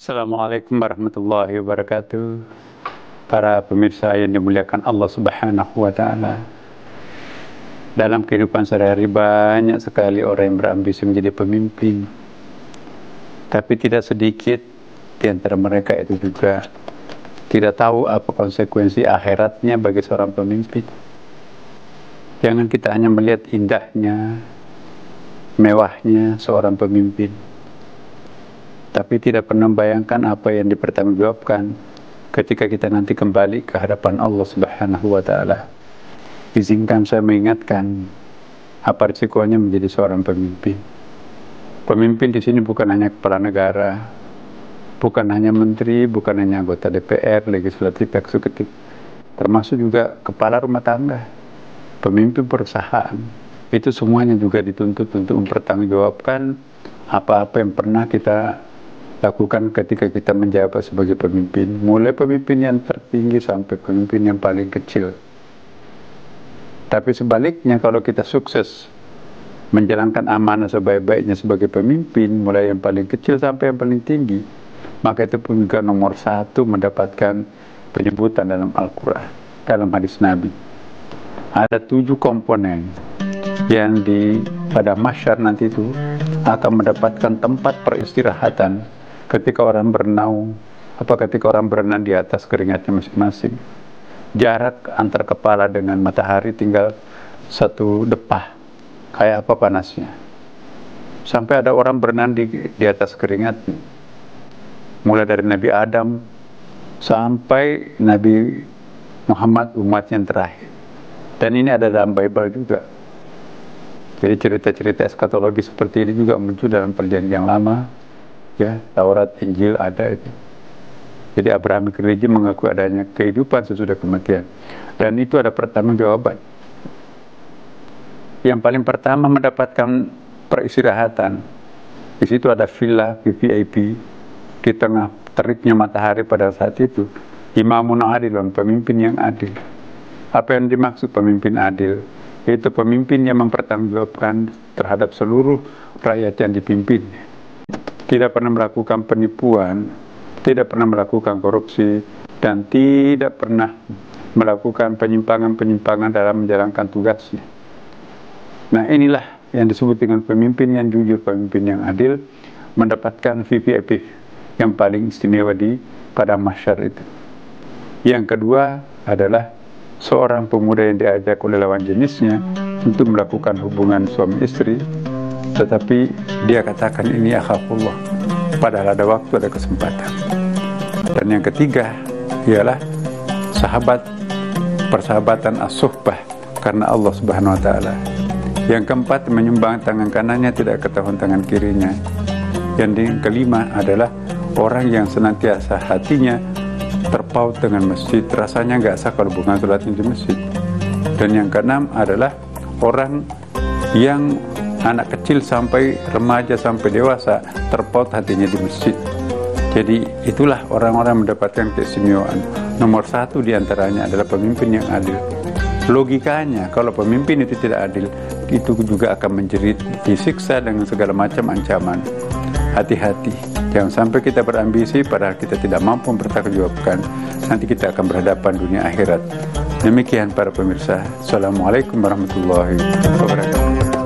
Assalamualaikum warahmatullahi wabarakatuh. Para pemirsa yang dimuliakan Allah Subhanahu wa Ta'ala, dalam kehidupan sehari-hari banyak sekali orang yang berambisi menjadi pemimpin, tapi tidak sedikit di antara mereka itu juga tidak tahu apa konsekuensi akhiratnya bagi seorang pemimpin. Jangan kita hanya melihat indahnya, mewahnya seorang pemimpin, tapi tidak pernah membayangkan apa yang dipertanggungjawabkan ketika kita nanti kembali ke hadapan Allah Subhanahu wa Ta'ala. Izinkan saya mengingatkan apa risikonya menjadi seorang pemimpin. Pemimpin di sini bukan hanya kepala negara, bukan hanya menteri, bukan hanya anggota DPR, legislatif, eksekutif, termasuk juga kepala rumah tangga, pemimpin perusahaan. Itu semuanya juga dituntut untuk mempertanggungjawabkan apa-apa yang pernah kita lakukan ketika kita menjabat sebagai pemimpin, mulai pemimpin yang tertinggi sampai pemimpin yang paling kecil. Tapi sebaliknya, kalau kita sukses menjalankan amanah sebaik-baiknya sebagai pemimpin, mulai yang paling kecil sampai yang paling tinggi, maka itu pun juga nomor satu mendapatkan penyebutan dalam Al-Quran, dalam hadis Nabi. Ada 7 komponen yang pada mahsyar nanti itu akan mendapatkan tempat peristirahatan ketika orang berenang, ketika orang berenang di atas keringatnya masing-masing. Jarak antar kepala dengan matahari tinggal 1 depah, kayak apa panasnya. Sampai ada orang berenang di atas keringatnya, mulai dari Nabi Adam sampai Nabi Muhammad, umat yang terakhir. Dan ini ada dalam Bible juga. Jadi cerita-cerita eskatologi seperti ini juga muncul dalam perjanjian lama, ya, Taurat, Injil ada itu. Jadi Abrahamic Religion mengaku adanya kehidupan sesudah kematian, dan itu ada pertanggungjawaban. Yang paling pertama mendapatkan peristirahatan. Di situ ada villa VIP di tengah teriknya matahari pada saat itu. Imamun adilun, pemimpin yang adil. Apa yang dimaksud pemimpin adil? Yaitu pemimpin yang mempertanggungjawabkan terhadap seluruh rakyat yang dipimpin. Tidak pernah melakukan penipuan, tidak pernah melakukan korupsi, dan tidak pernah melakukan penyimpangan-penyimpangan dalam menjalankan tugasnya. Nah, inilah yang disebut dengan pemimpin yang jujur, pemimpin yang adil, mendapatkan VVIP yang paling istimewa pada mahsyar itu. Yang kedua adalah seorang pemuda yang diajak oleh lawan jenisnya untuk melakukan hubungan suami istri, tetapi dia katakan ini akhafullah, padahal ada waktu, ada kesempatan. Dan yang ketiga ialah persahabatan as-suhbah karena Allah Subhanahu wa Ta'ala. Yang keempat, menyumbang tangan kanannya, tidak ketahuan tangan kirinya. Yang kelima adalah orang yang senantiasa hatinya terpaut dengan masjid, rasanya nggak sah kalau bukan sholatnya di masjid. Dan yang keenam adalah orang yang anak kecil sampai remaja sampai dewasa terpaut hatinya di masjid. Jadi itulah orang-orang mendapatkan keistimewaan. Nomor 1 diantaranya adalah pemimpin yang adil. Logikanya, kalau pemimpin itu tidak adil, itu juga akan menjerit, disiksa dengan segala macam ancaman. Hati-hati, jangan sampai kita berambisi padahal kita tidak mampu mempertanggungjawabkan. Nanti kita akan berhadapan dunia akhirat. Demikian para pemirsa. Assalamualaikum warahmatullahi wabarakatuh.